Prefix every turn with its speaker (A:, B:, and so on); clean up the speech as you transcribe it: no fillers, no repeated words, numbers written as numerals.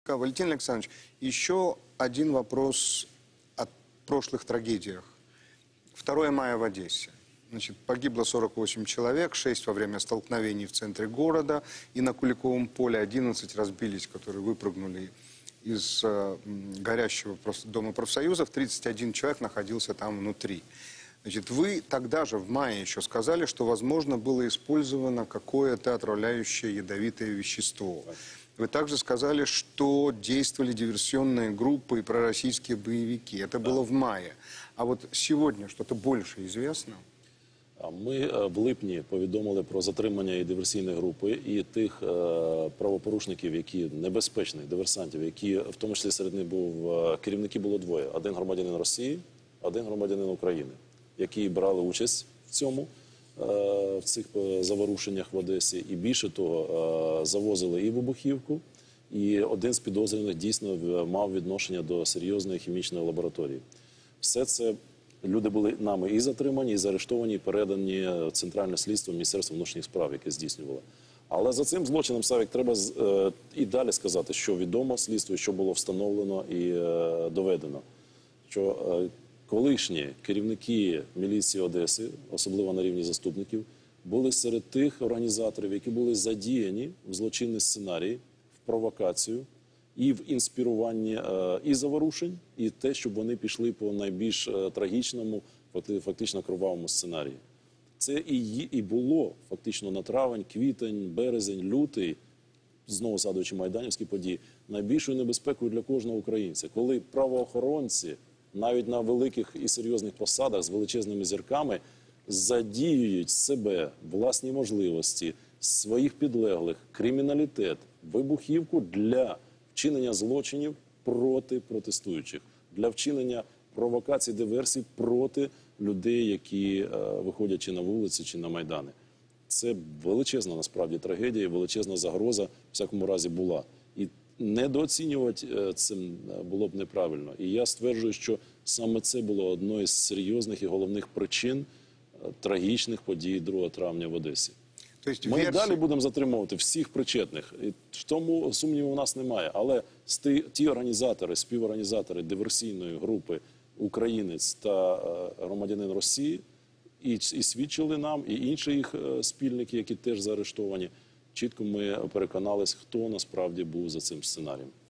A: Валентин Александрович, еще один вопрос о прошлых трагедиях. 2 мая в Одессе. Значит, погибло 48 человек, 6 во время столкновений в центре города, и на Куликовом поле 11 разбились, которые выпрыгнули из горящего дома профсоюзов, 31 человек находился там внутри. Значит, вы тогда же, в мае, еще сказали, что, возможно, было использовано какое-то отравляющее ядовитое вещество. Вы также сказали, что действовали диверсионные группы и пророссийские боевики. Это было в мае. А вот сегодня что-то больше известно?
B: Ми в липні повідомили про затримання і диверсійної групи, і тих правопорушників, небезпечних диверсантів, які, в тому числі серед них керівники було двоє. Один громадянин Росії, один громадянин України, які брали участь в цих заворушеннях в Одесі. І більше того, завозили і вибухівку, і один з підозрюваних дійсно мав відношення до серйозної хімічної лабораторії. Все це люди були нами і затримані, і заарештовані, і передані в Центральне слідство Міністерства внутрішніх справ, яке здійснювало. Але за цим злочином, Савік, треба і далі сказати, що відомо слідству, що було встановлено і доведено. Що колишні керівники міліції Одеси, особливо на рівні заступників, були серед тих організаторів, які були задіяні в злочинний сценарій, в провокацію, і в інспіруванні і заворушень, і те, щоб вони пішли по найбільш трагічному, фактично кровавому сценарії. Це і було фактично на травень, квітень, березень, лютий, знову згадуючи майданівські події, найбільшою небезпекою для кожного українця. Коли правоохоронці, навіть на великих і серйозних посадах з величезними зірками, задіюють себе, власні можливості, своїх підлеглих, криміналітет, вибухівку для вчинення злочинів проти протестуючих, для вчинення провокацій, диверсій проти людей, які виходять чи на вулиці, чи на майдани. Це величезна, насправді, трагедія, величезна загроза, в всякому разі, була. І недооцінювати це було б неправильно. І я стверджую, що саме це було одною з серйозних і головних причин трагічних подій 2 травня в Одесі. Ми далі будемо затримувати всіх причетних. І в тому сумніву у нас немає. Але ті організатори, співорганізатори диверсійної групи українець та громадянин Росії і свідчили нам, і інші їх спільники, які теж заарештовані, чітко ми переконалися, хто насправді був за цим сценарієм.